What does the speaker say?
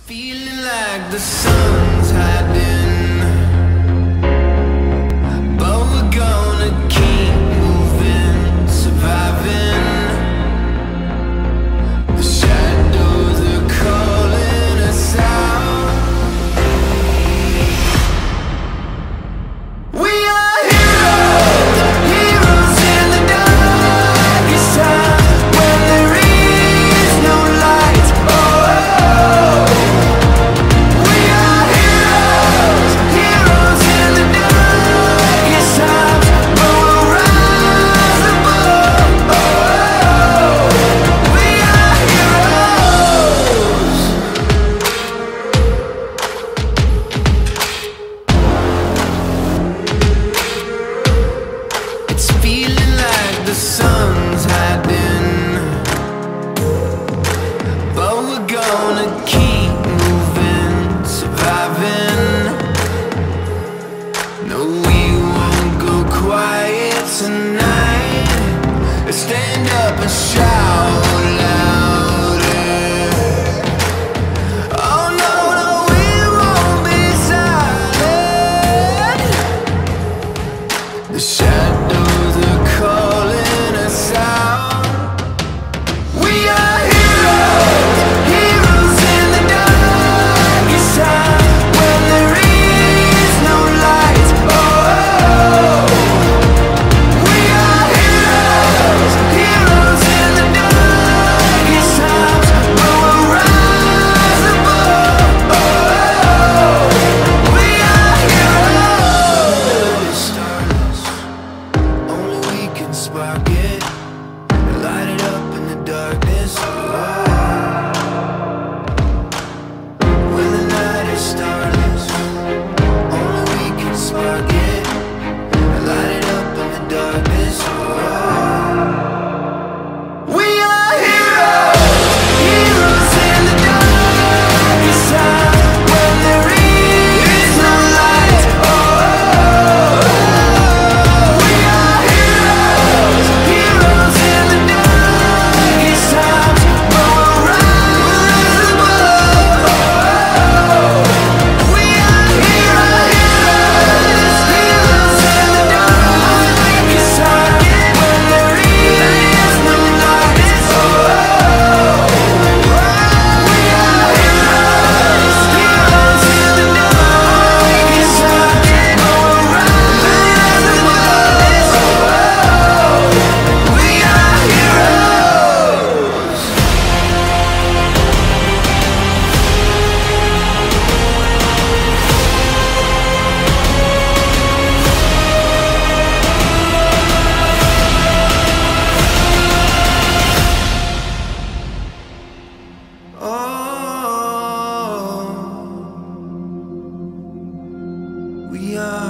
Feeling like the sun's hiding, but we're gonna keep moving, surviving. The shadows are calling us out. We are heroes, heroes in the darkest time, when there is no light. Oh, we are heroes, heroes in the darkest times, but we'll rise above. Oh, we are heroes. It's feeling like the sun's hiding, but we're gonna keep moving, surviving. No, we won't go quiet tonight. Let's stand up and shout louder. Oh no, no, we won't be silent. The shadows are calling us out. We are heroes, heroes in the darkest time, when there is no light. Oh, we are heroes, heroes in the darkest times, but we'll rise above. Oh, we are heroes. Starless, only we can spark it, light it up in the darkness. When the night is starless, only we can spark it, light it up in the darkness. We are heroes, heroes in the darkest time, when there is no light. Oh, we are heroes, heroes in the darkest times, but we'll rise above. Oh, we are heroes, heroes in the darkest time, when there is no light. Oh, we are heroes, heroes in the darkest time, but we'll rise above. We are heroes. Oh, we are